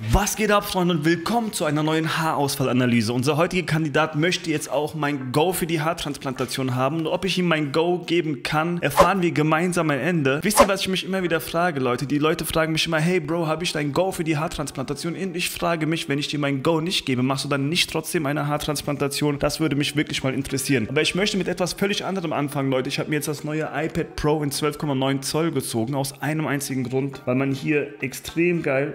Was geht ab, Freunde, und willkommen zu einer neuen Haarausfallanalyse. Unser heutiger Kandidat möchte jetzt auch mein Go für die Haartransplantation haben. Und ob ich ihm mein Go geben kann, erfahren wir gemeinsam am Ende. Wisst ihr, was ich mich immer wieder frage, Leute? Die Leute fragen mich immer, hey Bro, habe ich dein Go für die Haartransplantation? Und ich frage mich, wenn ich dir mein Go nicht gebe, machst du dann nicht trotzdem eine Haartransplantation? Das würde mich wirklich mal interessieren. Aber ich möchte mit etwas völlig anderem anfangen, Leute. Ich habe mir jetzt das neue iPad Pro in 12,9 Zoll gezogen, aus einem einzigen Grund, weil man hier extrem geil,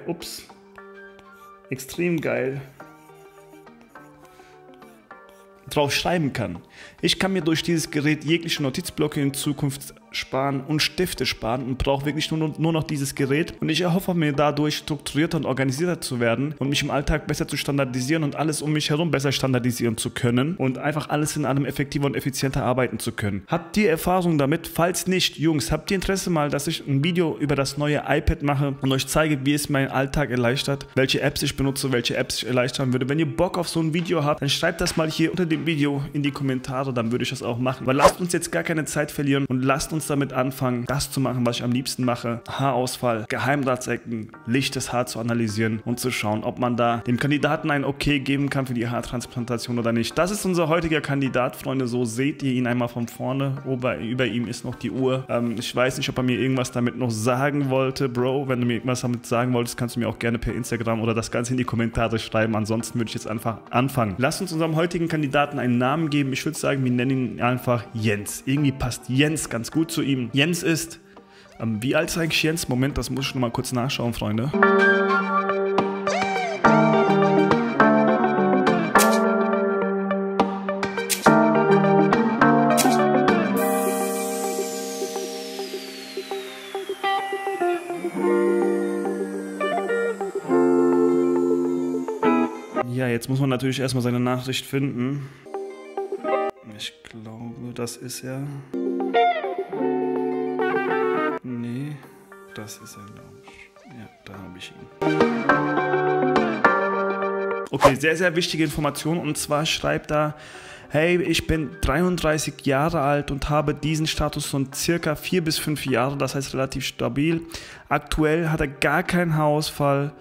drauf schreiben kann. Ich kann mir durch dieses Gerät jegliche Notizblöcke in Zukunft sparen und Stifte sparen und brauche wirklich nur noch dieses Gerät. Und ich erhoffe mir dadurch strukturierter und organisierter zu werden und mich im Alltag besser zu standardisieren und alles um mich herum besser standardisieren zu können und einfach alles in allem effektiver und effizienter arbeiten zu können. Habt ihr Erfahrung damit? Falls nicht, Jungs, habt ihr Interesse mal, dass ich ein Video über das neue iPad mache und euch zeige, wie es meinen Alltag erleichtert, welche Apps ich benutze, welche Apps ich erleichtern würde? Wenn ihr Bock auf so ein Video habt, dann schreibt das mal hier unter dem Video in die Kommentare, dann würde ich das auch machen. Weil lasst uns jetzt gar keine Zeit verlieren und lasst uns damit anfangen, das zu machen, was ich am liebsten mache. Haarausfall, Geheimratsecken, lichtes Haar zu analysieren und zu schauen, ob man da dem Kandidaten ein Okay geben kann für die Haartransplantation oder nicht. Das ist unser heutiger Kandidat, Freunde. So seht ihr ihn einmal von vorne. Über ihm ist noch die Uhr. Ich weiß nicht, ob er mir irgendwas damit noch sagen wollte. Bro, wenn du mir irgendwas damit sagen wolltest, kannst du mir auch gerne per Instagram oder das Ganze in die Kommentare schreiben. Ansonsten würde ich jetzt einfach anfangen. Lasst uns unserem heutigen Kandidaten einen Namen geben. Ich würde sagen, wir nennen ihn einfach Jens. Irgendwie passt Jens ganz gut zu ihm. Jens ist, wie alt ist eigentlich Jens? Moment, das muss ich noch mal kurz nachschauen, Freunde. Ja, jetzt muss man natürlich erstmal seine Nachricht finden. Ich glaube, das ist er. Nee, das ist er, glaube ich. Ja, da habe ich ihn. Okay, sehr, sehr wichtige Information. Und zwar schreibt er: Hey, ich bin 33 Jahre alt und habe diesen Status von circa 4 bis 5 Jahre, das heißt relativ stabil. Aktuell hat er gar keinen Haarausfall,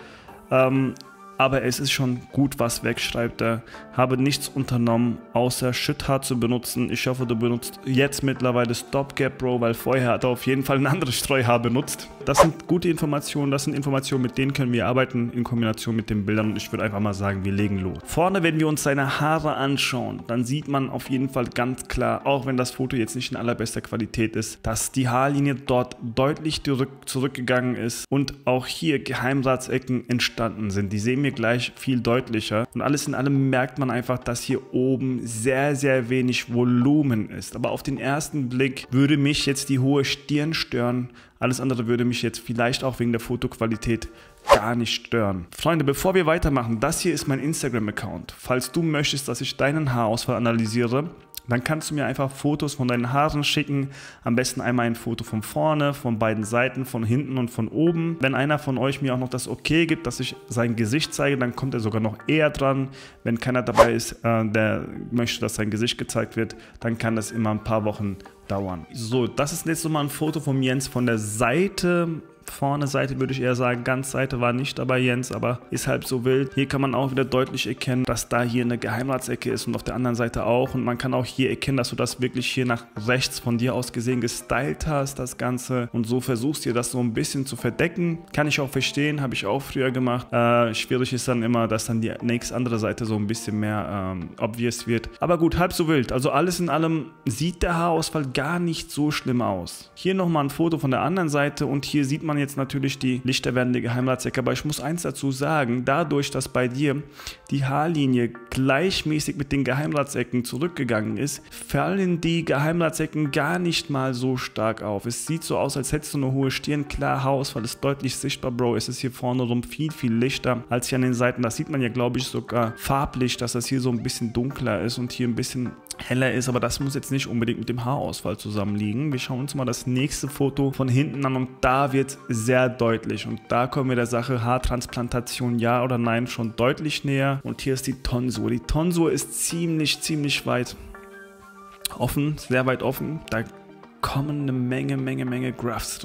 aber es ist schon gut was weg, schreibt er. Habe nichts unternommen, außer Schütthaar zu benutzen. Ich hoffe, du benutzt jetzt mittlerweile Stopgap, Bro, weil vorher hat er auf jeden Fall ein anderes Streuhaar benutzt. Das sind gute Informationen, das sind Informationen, mit denen können wir arbeiten, in Kombination mit den Bildern. Und ich würde einfach mal sagen, wir legen los. Vorne, wenn wir uns seine Haare anschauen, dann sieht man auf jeden Fall ganz klar, auch wenn das Foto jetzt nicht in allerbester Qualität ist, dass die Haarlinie dort deutlich zurückgegangen ist und auch hier Geheimratsecken entstanden sind. Die sehen wir gleich viel deutlicher. Und alles in allem merkt man einfach, dass hier oben sehr, sehr wenig Volumen ist. Aber auf den ersten Blick würde mich jetzt die hohe Stirn stören. Alles andere würde mich jetzt vielleicht auch wegen der Fotoqualität gar nicht stören. Freunde, bevor wir weitermachen, das hier ist mein Instagram-Account. Falls du möchtest, dass ich deinen Haarausfall analysiere, dann kannst du mir einfach Fotos von deinen Haaren schicken. Am besten einmal ein Foto von vorne, von beiden Seiten, von hinten und von oben. Wenn einer von euch mir auch noch das Okay gibt, dass ich sein Gesicht zeige, dann kommt er sogar noch eher dran. Wenn keiner dabei ist, der möchte, dass sein Gesicht gezeigt wird, dann kann das immer ein paar Wochen dauern. So, das ist jetzt nochmal ein Foto von Jens von der Seite. Vorne Seite würde ich eher sagen, ganz Seite war nicht dabei, Jens, aber ist halb so wild. Hier kann man auch wieder deutlich erkennen, dass da hier eine Geheimratsecke ist und auf der anderen Seite auch. Und man kann auch hier erkennen, dass du das wirklich hier nach rechts von dir aus gesehen gestylt hast, das Ganze. Und so versuchst dir das so ein bisschen zu verdecken. Kann ich auch verstehen, habe ich auch früher gemacht. Schwierig ist dann immer, dass dann die nächste andere Seite so ein bisschen mehr obvious wird. Aber gut, halb so wild. Also alles in allem sieht der Haarausfall gar nicht so schlimm aus. Hier nochmal ein Foto von der anderen Seite und hier sieht man jetzt natürlich die lichter werdende Geheimratsecken, aber ich muss eins dazu sagen, dadurch, dass bei dir die Haarlinie gleichmäßig mit den Geheimratsecken zurückgegangen ist, fallen die Geheimratsecken gar nicht mal so stark auf. Es sieht so aus, als hättest du eine hohe Stirn, klar, Haarausfall ist deutlich sichtbar, Bro, es ist hier vorne rum viel, viel lichter als hier an den Seiten. Das sieht man ja, glaube ich, sogar farblich, dass das hier so ein bisschen dunkler ist und hier ein bisschen heller ist, aber das muss jetzt nicht unbedingt mit dem Haarausfall zusammenliegen. Wir schauen uns mal das nächste Foto von hinten an und da wird sehr deutlich und da kommen wir der Sache Haartransplantation ja oder nein schon deutlich näher. Und hier ist die Tonsur. Die Tonsur ist ziemlich weit offen, sehr weit offen. Da kommen eine Menge Grafts rein.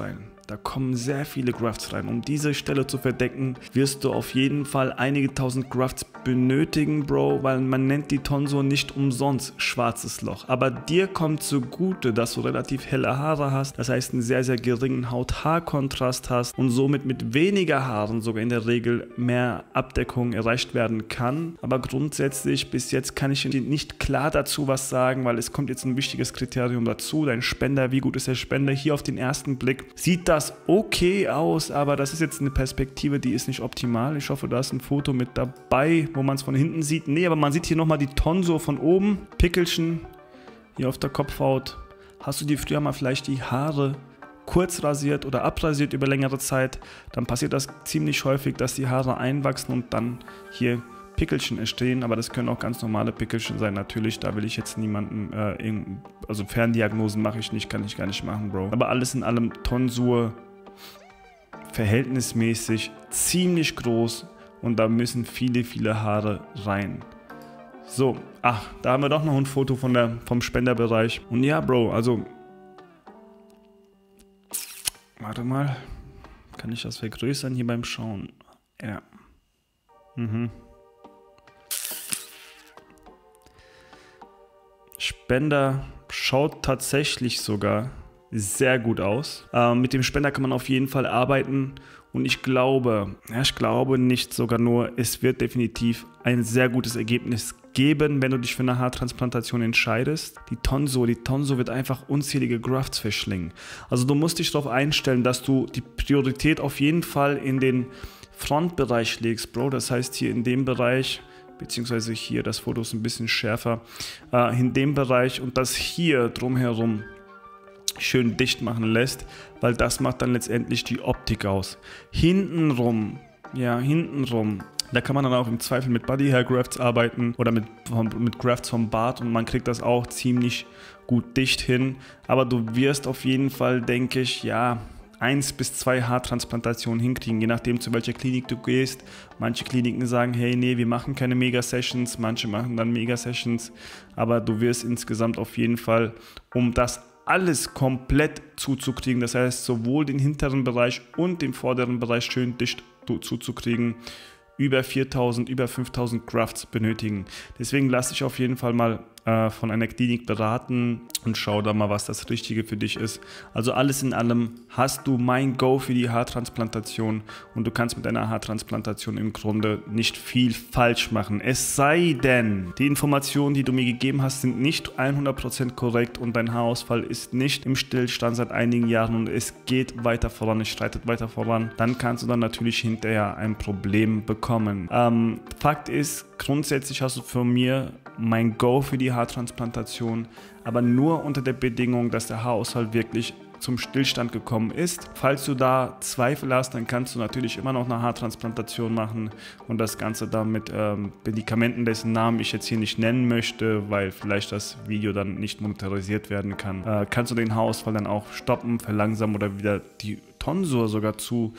Da kommen sehr viele Grafts rein. Um diese Stelle zu verdecken, wirst du auf jeden Fall einige tausend Grafts benötigen, Bro, weil man nennt die Tonsur nicht umsonst schwarzes Loch. Aber dir kommt zugute, dass du relativ helle Haare hast, das heißt einen sehr, sehr geringen Haut-Haar-Kontrast hast und somit mit weniger Haaren sogar in der Regel mehr Abdeckung erreicht werden kann. Aber grundsätzlich, bis jetzt kann ich dir nicht klar dazu was sagen, weil es kommt jetzt ein wichtiges Kriterium dazu, dein Spender, wie gut ist der Spender? Hier auf den ersten Blick sieht das okay aus, aber das ist jetzt eine Perspektive, die ist nicht optimal. Ich hoffe, da ist ein Foto mit dabei, wo man es von hinten sieht. Nee, aber man sieht hier nochmal die Tonsur von oben. Pickelchen hier auf der Kopfhaut. Hast du dir früher mal vielleicht die Haare kurz rasiert oder abrasiert über längere Zeit, dann passiert das ziemlich häufig, dass die Haare einwachsen und dann hier Pickelchen entstehen, aber das können auch ganz normale Pickelchen sein, natürlich, da will ich jetzt niemanden, also Ferndiagnosen mache ich nicht, kann ich gar nicht machen, Bro. Aber alles in allem Tonsur verhältnismäßig ziemlich groß und da müssen viele, viele Haare rein. So, ach, da haben wir doch noch ein Foto vom Spenderbereich. Und ja, Bro, also, warte mal, kann ich das vergrößern hier beim Schauen? Ja. Spender schaut tatsächlich sogar sehr gut aus. Mit dem Spender kann man auf jeden Fall arbeiten und ich glaube nicht sogar nur, es wird definitiv ein sehr gutes Ergebnis geben, wenn du dich für eine Haartransplantation entscheidest. Die Tonsur wird einfach unzählige Grafts verschlingen. Also du musst dich darauf einstellen, dass du die Priorität auf jeden Fall in den Frontbereich legst, Bro. Das heißt hier in dem Bereich, beziehungsweise hier, das Foto ist ein bisschen schärfer, in dem Bereich und das hier drumherum schön dicht machen lässt, weil das macht dann letztendlich die Optik aus. Hintenrum, da kann man dann auch im Zweifel mit Body Hair Grafts arbeiten oder mit Grafts vom Bart und man kriegt das auch ziemlich gut dicht hin, aber du wirst auf jeden Fall, denke ich, ja, 1 bis 2 Haartransplantationen hinkriegen, je nachdem zu welcher Klinik du gehst. Manche Kliniken sagen, hey, nee, wir machen keine Mega-Sessions, manche machen dann Mega-Sessions, aber du wirst insgesamt auf jeden Fall, um das alles komplett zuzukriegen, das heißt sowohl den hinteren Bereich und den vorderen Bereich schön dicht zuzukriegen, über 4000, über 5000 Grafts benötigen. Deswegen lass dich auf jeden Fall mal von einer Klinik beraten und schau da mal, was das Richtige für dich ist. Also alles in allem hast du mein Go für die Haartransplantation und du kannst mit einer Haartransplantation im Grunde nicht viel falsch machen. Es sei denn, die Informationen, die du mir gegeben hast, sind nicht 100% korrekt und dein Haarausfall ist nicht im Stillstand seit einigen Jahren und es geht weiter voran, es schreitet weiter voran. Dann kannst du dann natürlich hinterher ein Problem bekommen. Fakt ist, grundsätzlich hast du von mir mein Go für die Haartransplantation, aber nur unter der Bedingung, dass der Haarausfall wirklich zum Stillstand gekommen ist. Falls du da Zweifel hast, dann kannst du natürlich immer noch eine Haartransplantation machen und das Ganze dann mit Medikamenten, dessen Namen ich jetzt hier nicht nennen möchte, weil vielleicht das Video dann nicht monetarisiert werden kann. Kannst du den Haarausfall dann auch stoppen, verlangsamen oder wieder die Tonsur sogar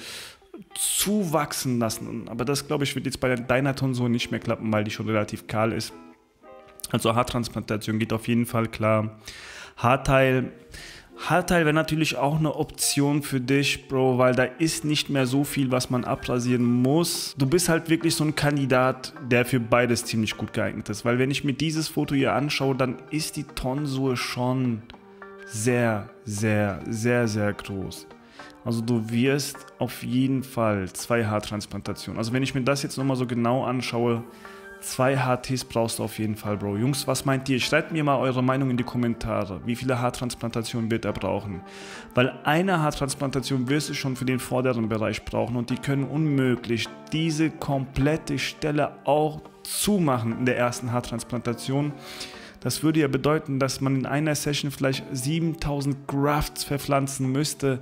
zuwachsen lassen. Aber das, glaube ich, wird jetzt bei deiner Tonsur nicht mehr klappen, weil die schon relativ kahl ist. Also Haartransplantation geht auf jeden Fall klar. Haarteil wäre natürlich auch eine Option für dich, Bro, weil da ist nicht mehr so viel, was man abrasieren muss. Du bist halt wirklich so ein Kandidat, der für beides ziemlich gut geeignet ist. Weil wenn ich mir dieses Foto hier anschaue, dann ist die Tonsur schon sehr, sehr, sehr, sehr groß. Also du wirst auf jeden Fall 2 Haartransplantationen. Also wenn ich mir das jetzt nochmal so genau anschaue, 2 HTs brauchst du auf jeden Fall, Bro. Jungs, was meint ihr? Schreibt mir mal eure Meinung in die Kommentare. Wie viele Haartransplantationen wird er brauchen? Weil eine Haartransplantation wirst du schon für den vorderen Bereich brauchen und die können unmöglich diese komplette Stelle auch zumachen in der ersten Haartransplantation. Das würde ja bedeuten, dass man in einer Session vielleicht 7000 Grafts verpflanzen müsste.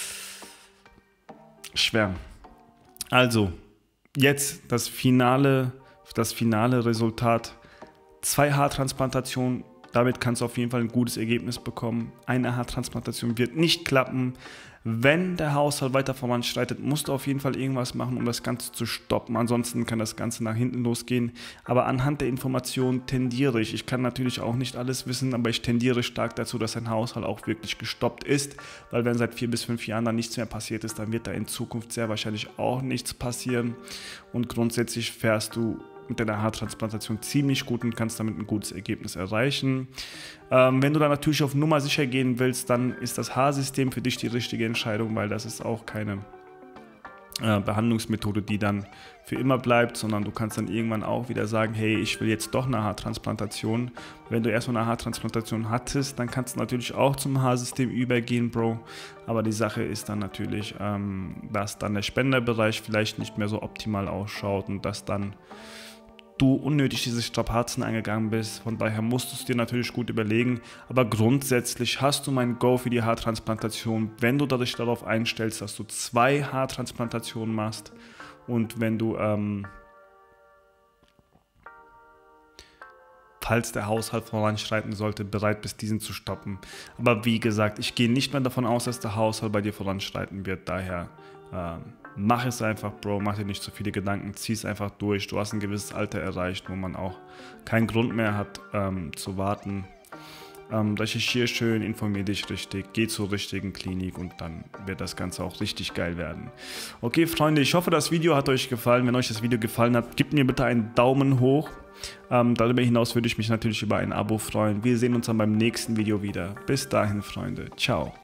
Schwer. Also, jetzt das finale Resultat. 2 Haartransplantationen Damit kannst du auf jeden Fall ein gutes Ergebnis bekommen. Eine Haartransplantation wird nicht klappen. Wenn der Haushalt weiter voranschreitet, musst du auf jeden Fall irgendwas machen, um das Ganze zu stoppen. Ansonsten kann das Ganze nach hinten losgehen. Aber anhand der Informationen tendiere ich kann natürlich auch nicht alles wissen, aber ich tendiere stark dazu, dass ein Haushalt auch wirklich gestoppt ist. Weil wenn seit 4 bis 5 Jahren da nichts mehr passiert ist, dann wird da in Zukunft sehr wahrscheinlich auch nichts passieren. Und grundsätzlich fährst du mit deiner Haartransplantation ziemlich gut und kannst damit ein gutes Ergebnis erreichen. Wenn du dann natürlich auf Nummer sicher gehen willst, dann ist das Haarsystem für dich die richtige Entscheidung, weil das ist auch keine Behandlungsmethode, die dann für immer bleibt, sondern du kannst dann irgendwann auch wieder sagen, hey, ich will jetzt doch eine Haartransplantation. Wenn du erstmal eine Haartransplantation hattest, dann kannst du natürlich auch zum Haarsystem übergehen, Bro. Aber die Sache ist dann natürlich, dass dann der Spenderbereich vielleicht nicht mehr so optimal ausschaut und dass dann du unnötig diese Strapazen eingegangen bist. Von daher musst du es dir natürlich gut überlegen. Aber grundsätzlich hast du mein Go für die Haartransplantation, wenn du dich darauf einstellst, dass du 2 Haartransplantationen machst und wenn du, falls der Haushalt voranschreiten sollte, bereit bist, diesen zu stoppen. Aber wie gesagt, ich gehe nicht mehr davon aus, dass der Haushalt bei dir voranschreiten wird. Daher mach es einfach, Bro, mach dir nicht so viele Gedanken, zieh es einfach durch. Du hast ein gewisses Alter erreicht, wo man auch keinen Grund mehr hat zu warten. Recherchiere schön, informiere dich richtig, geh zur richtigen Klinik und dann wird das Ganze auch richtig geil werden. Okay, Freunde, ich hoffe, das Video hat euch gefallen. Wenn euch das Video gefallen hat, gebt mir bitte einen Daumen hoch. Darüber hinaus würde ich mich natürlich über ein Abo freuen. Wir sehen uns dann beim nächsten Video wieder. Bis dahin, Freunde. Ciao.